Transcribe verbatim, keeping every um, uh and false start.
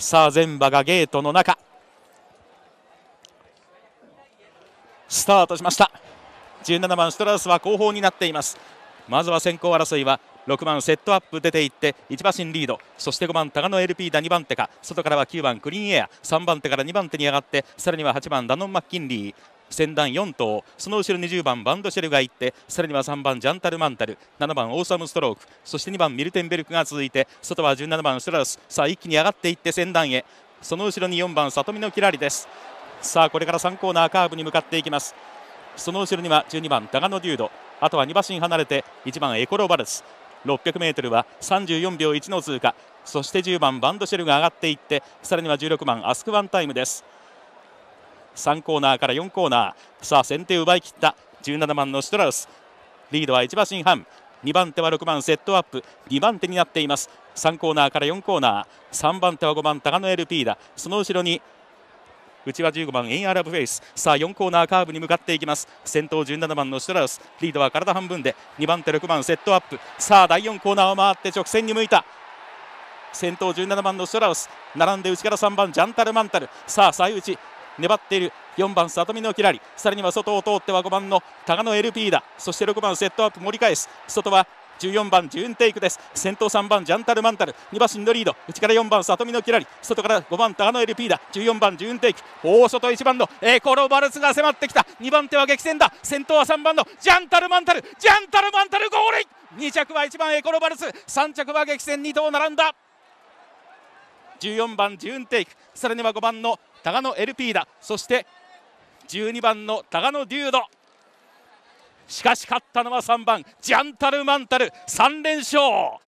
さあ全馬がゲートの中スタートしました。じゅうななばんシュトラウスは後方になっています。まずは先行争いはろくばんセットアップ出ていっていち馬身リード、そしてごばんタガノ エルピー だにばん手か、外からはきゅうばんクリーンエア、さんばん手からにばん手に上がって、さらにははちばんダノン・マッキンリー、先団よん頭、その後ろにじゅうばんバンドシェルがいって、さらにはさんばんジャンタル・マンタル、ななばんオーサム・ストローク、そしてにばんミルテンベルクが続いて、外はじゅうななばんシュトラウス。さあ一気に上がっていって先団へ、その後ろによんばん里見のキラリです。さあこれからさんコーナーカーブに向かっていきます。その後ろにはじゅうにばんタガノ・デュード、あとはに馬身離れていちばんエコロバルス、ろっぴゃくメートルはさんじゅうよんびょういちの通過、そしてじゅうばんバンドシェルが上がっていって、さらにはじゅうろくばんアスクワンタイムです。さんコーナーからよんコーナー、さあ先手を奪い切ったじゅうななばんのシュトラウス、リードはいち馬身半、にばん手はろくばんセットアップ、にばん手になっています。さんコーナーからよんコーナー、さんばん手はごばんタガノ エルピー だ、その後ろに内はじゅうごばんエンアールアブフェイス。さあよんコーナーカーブに向かっていきます。先頭じゅうななばんのシュトラウス、リードは体半分でにばん手ろくばんセットアップ。さあだいよんコーナーを回って直線に向いた先頭じゅうななばんのシュトラウス、並んで内からさんばんジャンタル・マンタル、さあ最内粘っているよんばん里見のキラリ、さらには外を通ってはごばんのタガノ エルピー だ、そしてろくばんセットアップ盛り返す、外はじゅうよんばんジューンテイクです。先頭さんばんジャンタル・マンタル、に馬身のリード、内からよんばん里見のキラリ、外からごばんタガノ エルピー だ、じゅうよんばんジューンテイク、大外いちばんのエコロバルスが迫ってきた、にばん手は激戦だ、先頭はさんばんのジャンタル・マンタル、ジャンタル・マンタルゴールイン、に着はいちばんエコロバルス、さん着は激戦に頭並んだじゅうよんばんジューンテイク、さらにはごばんのタガノ エルピー だ、そしてじゅうにばんのタガノ・デュード。しかし勝ったのはさんばんジャンタル・マンタル、さん連勝。